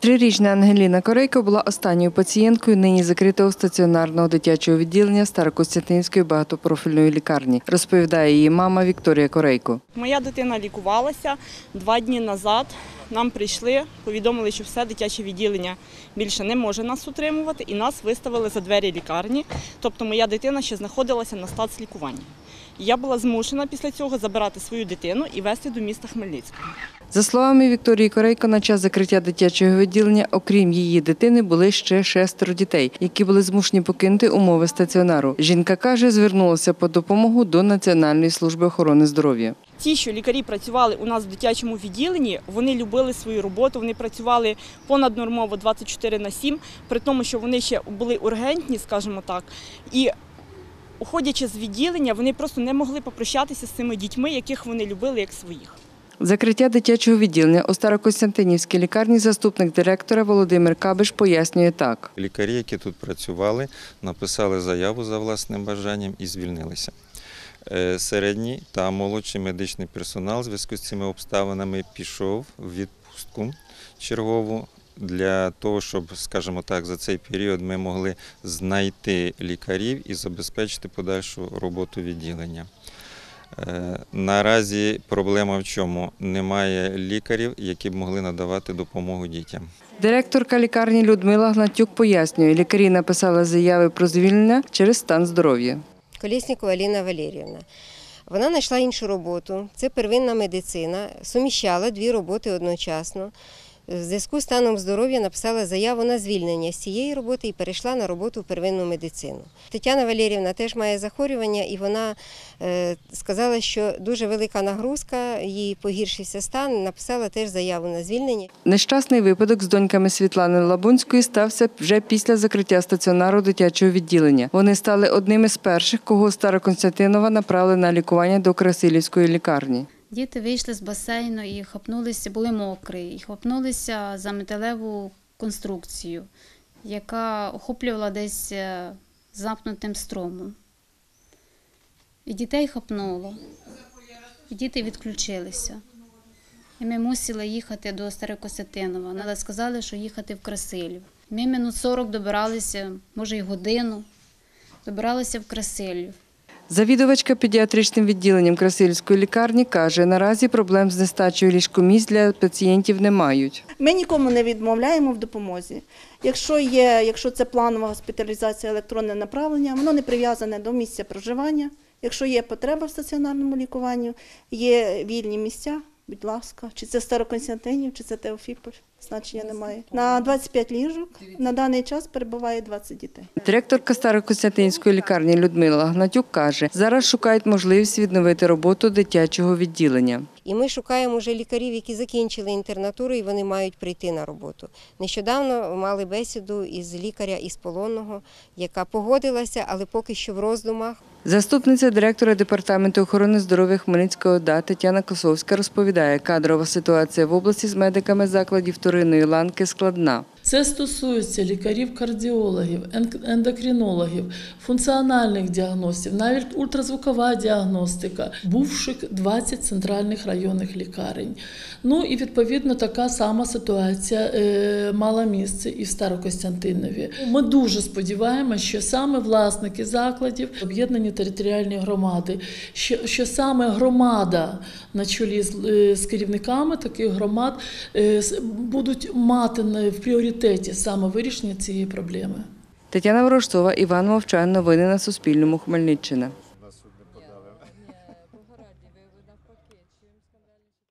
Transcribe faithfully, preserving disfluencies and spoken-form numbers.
Трирічна Ангеліна Корейко була останньою пацієнткою нині закритого стаціонарного дитячого відділення Старокостянтинівської багатопрофільної лікарні, розповідає її мама Вікторія Корейко. Моя дитина лікувалася два дні назад. Нам прийшли, повідомили, що все дитяче відділення більше не може нас утримувати і нас виставили за двері лікарні. Тобто моя дитина ще знаходилася на стацлікуванні. Я була змушена після цього забирати свою дитину і везти до міста Хмельницького. За словами Вікторії Корейко, на час закриття дитячого відділення, окрім її дитини, були ще шестеро дітей, які були змушені покинути умови стаціонару. Жінка каже, звернулася по допомогу до Національної служби охорони здоров'я. Ті, що лікарі працювали у нас в дитячому відділенні, вони любили свою роботу, вони працювали понаднормово двадцять чотири на сім, при тому, що вони ще були ургентні, скажімо так, і уходячи з відділення, вони просто не могли попрощатися з цими дітьми, яких вони любили як своїх. Закриття дитячого відділення у Старокостянтинівській лікарні заступник директора Володимир Кабиш пояснює так. Лікарі, які тут працювали, написали заяву за власним бажанням і звільнилися. Середній та молодший медичний персонал в зв'язку з цими обставинами пішов в відпустку чергову для того, щоб, скажімо так, за цей період ми могли знайти лікарів і забезпечити подальшу роботу відділення. Наразі проблема в чому? Немає лікарів, які б могли надавати допомогу дітям. Директорка лікарні Людмила Гнатюк пояснює, лікарі написали заяви про звільнення через стан здоров'я. Колєснікова Аліна Валеріївна. Вона знайшла іншу роботу, це первинна медицина, суміщала дві роботи одночасно. В зв'язку з станом здоров'я написала заяву на звільнення з цієї роботи і перейшла на роботу в первинну медицину. Тетяна Валеріївна теж має захворювання і вона е, сказала, що дуже велика нагрузка, їй погіршився стан, написала теж заяву на звільнення. Нещасний випадок з доньками Світлани Лабунської стався вже після закриття стаціонару дитячого відділення. Вони стали одними з перших, кого Старокостянтинова направили на лікування до Красилівської лікарні. Діти вийшли з басейну і хапнулися, були мокрі, і хапнулися за металеву конструкцію, яка охоплювала десь замкнутим струмом. І дітей хапнуло, і діти відключилися. І ми мусили їхати до Старокостянтинова, але сказали, що їхати в Красилів. Ми минут сорок добиралися, може й годину, добиралися в Красилів. Завідувачка педіатричним відділенням Красилівської лікарні каже, наразі проблем з нестачею ліжкомісць для пацієнтів не мають. Ми нікому не відмовляємо в допомозі. Якщо є, якщо це планова госпіталізація, електронне направлення, воно не прив'язане до місця проживання. Якщо є потреба в стаціонарному лікуванні, є вільні місця, будь ласка, чи це Старокостянтинів, чи це Теофіполь, значення немає. На двадцять п'ять ліжок на даний час перебуває двадцять дітей. Директорка Старокостянтинівської лікарні Людмила Гнатюк каже, зараз шукають можливість відновити роботу дитячого відділення. І ми шукаємо вже лікарів, які закінчили інтернатуру і вони мають прийти на роботу. Нещодавно мали бесіду із лікаря із Полонного, яка погодилася, але поки що в роздумах. Заступниця директора Департаменту охорони здоров'я Хмельницької ОДА Тетяна Косовська розповідає, кадрова ситуація в області з медиками закладів вторинної ланки складна. Це стосується лікарів-кардіологів, ендокринологів, функціональних діагностів, навіть ультразвукова діагностика, бувших двадцять центральних районних лікарень. Ну і відповідно така сама ситуація е, мала місце і в Старокостянтинові. Ми дуже сподіваємося, що саме власники закладів, об'єднані територіальні громади, що, що саме громада на чолі з, з керівниками таких громад е, будуть мати в пріоритеті саме вирішення цієї проблеми. Тетяна Ворожцова, Іван Мовчан. Новини на Суспільному. Хмельниччина.